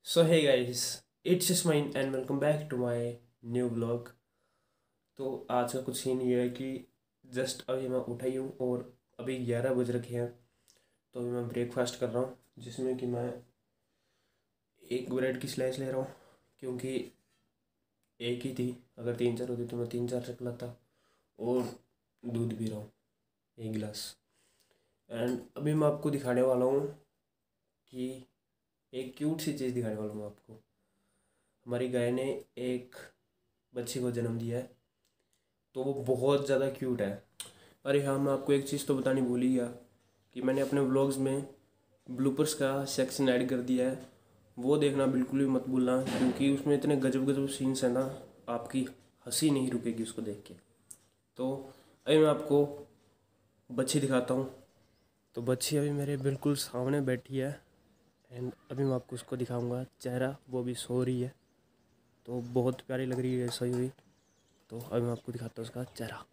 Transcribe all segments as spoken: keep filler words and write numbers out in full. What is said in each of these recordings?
So hey guys, it's इस्माइन and welcome back to my new blog. तो आज का कुछ सीन ये है कि जस्ट अभी मैं उठा ही हूँ और अभी ग्यारह बज रखे हैं। तो अभी मैं ब्रेकफास्ट कर रहा हूँ जिसमें कि मैं एक ब्रेड की स्लाइस ले रहा हूँ, क्योंकि एक ही थी। अगर तीन चार होती तो मैं तीन चार रख लाता। और दूध पी रहा हूँ एक गिलास। एंड अभी मैं आपको दिखाने वाला हूँ कि एक क्यूट सी चीज़ दिखाने वाला हूँ आपको। हमारी गाय ने एक बच्चे को जन्म दिया है, तो वो बहुत ज़्यादा क्यूट है। अरे हाँ, मैं आपको एक चीज़ तो बतानी भूल ही गया कि मैंने अपने व्लॉग्स में ब्लूपर्स का सेक्शन ऐड कर दिया है। वो देखना बिल्कुल भी मत भूलना, क्योंकि उसमें इतने गजब गजब सीन्स हैं ना, आपकी हंसी नहीं रुकेगी उसको देख के। तो अभी मैं आपको बच्ची दिखाता हूँ। तो बच्ची अभी मेरे बिल्कुल सामने बैठी है एंड अभी मैं आपको उसको दिखाऊंगा चेहरा। वो भी सो रही है, तो बहुत प्यारी लग रही है सोई हुई। तो अभी मैं आपको दिखाता हूँ उसका चेहरा।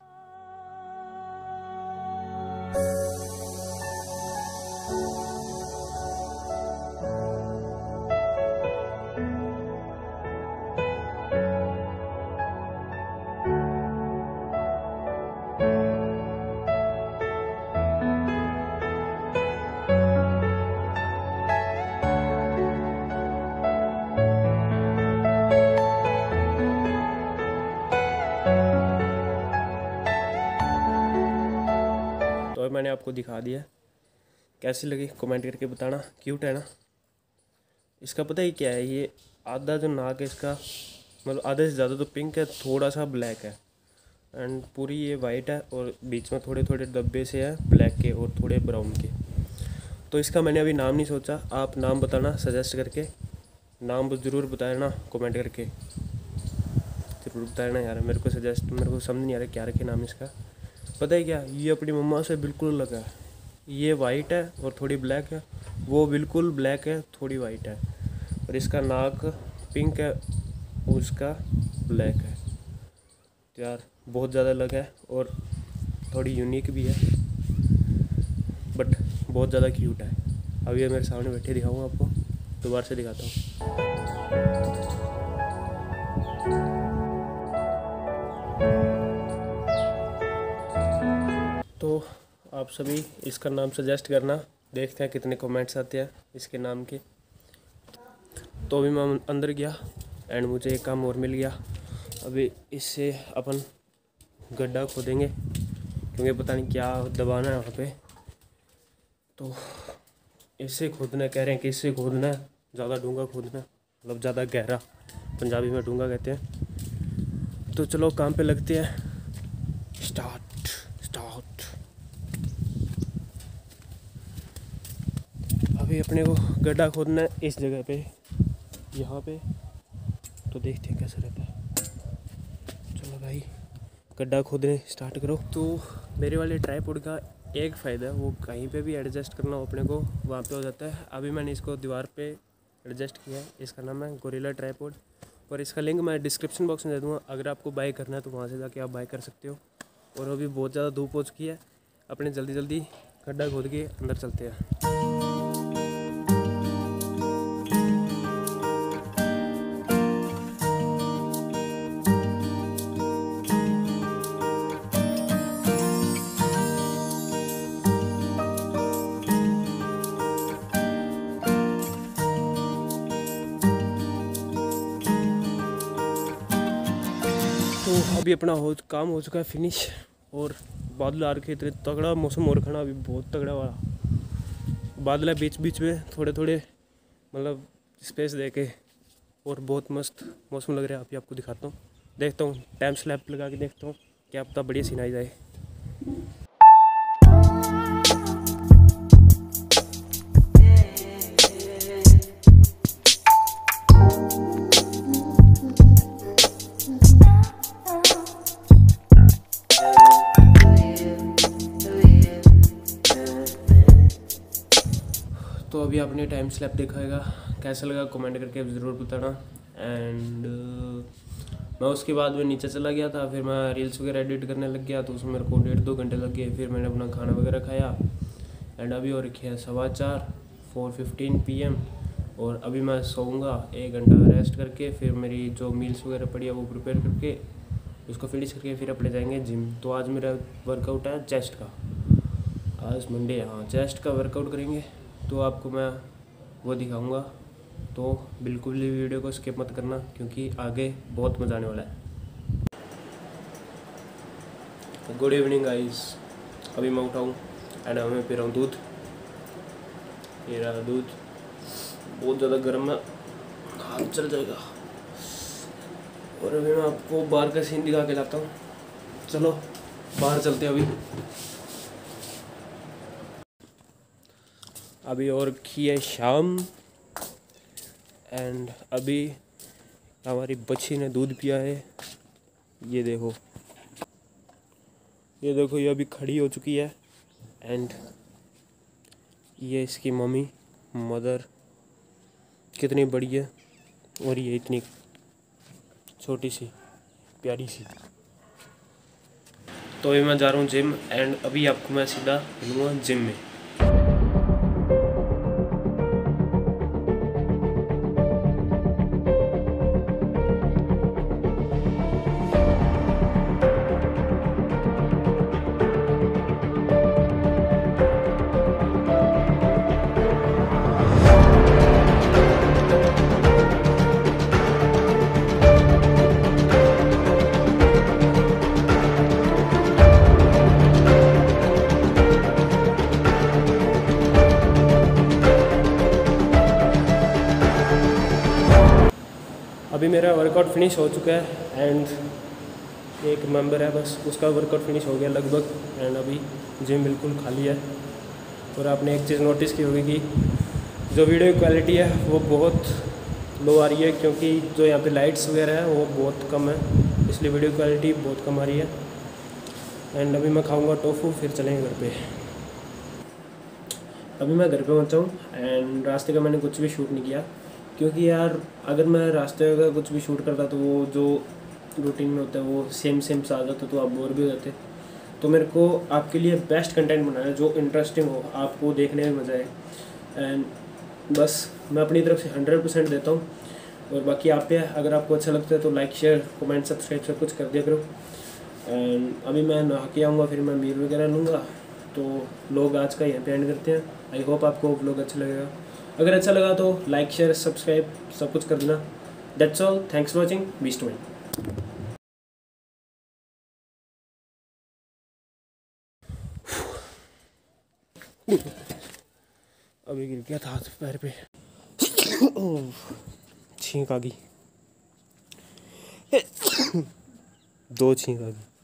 तो अब मैंने आपको दिखा दिया, कैसी लगी कमेंट करके बताना। क्यूट है ना। इसका पता ही क्या है, ये आधा जो नाक है इसका, मतलब आधे से ज़्यादा तो पिंक है, थोड़ा सा ब्लैक है एंड पूरी ये वाइट है और बीच में थोड़े थोड़े धब्बे से है ब्लैक के और थोड़े ब्राउन के। तो इसका मैंने अभी नाम नहीं सोचा, आप नाम बताना सजेस्ट करके। नाम ज़रूर बताना कमेंट करके, ज़रूर बताना यार। मेरे को सजेस्ट मेरे को समझ नहीं आ रहा क्या रखे नाम इसका। पता है क्या, ये अपनी मम्मा से बिल्कुल अलग है। ये वाइट है और थोड़ी ब्लैक है, वो बिल्कुल ब्लैक है थोड़ी वाइट है। और इसका नाक पिंक है और उसका ब्लैक है। तो यार बहुत ज़्यादा अलग है और थोड़ी यूनिक भी है, बट बहुत ज़्यादा क्यूट है। अभी ये मेरे सामने बैठे दिखाऊंगा आपको, दोबारा से दिखाता हूँ। तो आप सभी इसका नाम सजेस्ट करना, देखते हैं कितने कमेंट्स आते हैं इसके नाम के। तो अभी मैं अंदर गया एंड मुझे एक काम और मिल गया। अभी इससे अपन गड्ढा खोदेंगे, क्योंकि पता नहीं क्या दबाना है वहाँ पे। तो इससे खोदना कह रहे हैं कि इससे खोदना है, ज़्यादा डूंगा खोदना, मतलब ज़्यादा गहरा, पंजाबी में डूंगा कहते हैं। तो चलो काम पे लगते हैं। Start start. अभी अपने को गड्ढा खोदना है इस जगह पे, यहाँ पे। तो देखते हैं कैसा रहता है। चलो भाई, गड्ढा खोदने स्टार्ट करो। तो मेरे वाले ट्राइपॉड का एक फ़ायदा है, वो कहीं पे भी एडजस्ट करना हो अपने को वहाँ पे हो जाता है। अभी मैंने इसको दीवार पे एडजस्ट किया है। इसका नाम है गोरिल्ला ट्राइपॉड और इसका लिंक मैं डिस्क्रिप्शन बॉक्स में दे दूँगा। अगर आपको बाय करना है तो वहाँ से जाके आप बाय कर सकते हो। और अभी बहुत ज़्यादा धूप हो चुकी है, अपने जल्दी जल्दी गड्ढा खोद के अंदर चलते हैं। तो अभी अपना हो काम हो चुका है फिनिश, और बादल आ रखे, इतने तगड़ा मौसम हो रखा ना अभी, बहुत तगड़ा वाला बादल है। बीच बीच में थोड़े थोड़े मतलब स्पेस दे के, और बहुत मस्त मौसम लग रहा है। अभी आपको दिखाता हूँ, देखता हूँ टाइम स्लैप लगा के देखता हूँ, क्या पता बढ़िया सीन आ जाए। तो अभी आपने टाइम स्लैप देखाएगा, कैसा लगा कमेंट करके ज़रूर बताना। एंड uh, मैं उसके बाद में नीचे चला गया था, फिर मैं रील्स वगैरह एडिट करने लग गया, तो उसमें मेरे को डेढ़ दो घंटे लग गए। फिर मैंने अपना खाना वगैरह खाया एंड अभी हो रखे है सवा चार फोर फिफ्टीन पी एम और अभी मैं सोऊंगा एक घंटा रेस्ट करके, फिर मेरी जो मील्स वगैरह पड़ी है वो प्रिपेयर करके उसको फिनिश करके फिर अपने जाएंगे जिम। तो आज मेरा वर्कआउट है चेस्ट का, आज मंडे है, हाँ चेस्ट का वर्कआउट करेंगे, तो आपको मैं वो दिखाऊंगा। तो बिल्कुल भी वीडियो को स्किप मत करना क्योंकि आगे बहुत मज़ा आने वाला है। गुड इवनिंग गाइस, अभी मैं उठाऊँ एंड मैं पी रहा हूँ दूध। ये रहा दूध, बहुत ज़्यादा गर्म है, हाथ चल जाएगा। और अभी मैं आपको बाहर का सीन दिखा के लाता हूँ। चलो बाहर चलते हैं। अभी अभी और की है शाम एंड अभी हमारी बच्ची ने दूध पिया है। ये देखो, ये देखो, ये अभी खड़ी हो चुकी है एंड ये इसकी मम्मी मदर कितनी बड़ी है और ये इतनी छोटी सी प्यारी सी। तो अभी मैं जा रहा हूँ जिम एंड अभी आपको मैं सीधा मिलूँगा जिम में। अभी मेरा वर्कआउट फिनिश हो चुका है एंड एक मेंबर है बस, उसका वर्कआउट फिनिश हो गया लगभग एंड अभी जिम बिल्कुल खाली है। और आपने एक चीज़ नोटिस की होगी कि जो वीडियो क्वालिटी है वो बहुत लो आ रही है क्योंकि जो यहाँ पे लाइट्स वगैरह है वो बहुत कम है, इसलिए वीडियो क्वालिटी बहुत कम आ रही है। एंड अभी मैं खाऊँगा टोफू, फिर चलेंगे घर पे। अभी मैं घर पे पहुँचा हूँ एंड रास्ते का मैंने कुछ भी शूट नहीं किया क्योंकि यार अगर मैं रास्ते का कुछ भी शूट करता तो वो जो रूटीन में होता है वो सेम सेम सा आ जाता तो आप बोर भी हो जाते। तो मेरे को आपके लिए बेस्ट कंटेंट बनाना है जो इंटरेस्टिंग हो, आपको देखने में मज़ा आए एंड बस मैं अपनी तरफ से हंड्रेड परसेंट देता हूँ। और बाकी आप पे, अगर आपको अच्छा लगता है तो लाइक शेयर कमेंट सब्सक्राइब सब कुछ कर दिया करो। एंड अभी मैं नहा के आऊँगा, फिर मैं मील वगैरह लूँगा। तो लोग आज का यहाँ पे एंड करते हैं। आई होप आपको व्लॉग अच्छा लगेगा, अगर अच्छा लगा तो लाइक शेयर सब्सक्राइब सब कुछ कर देना। That's all, thanks for watching, beast mind. अभी गिर गया था हाथ पैर पे, छींक आ गई, दो छींक आ गई।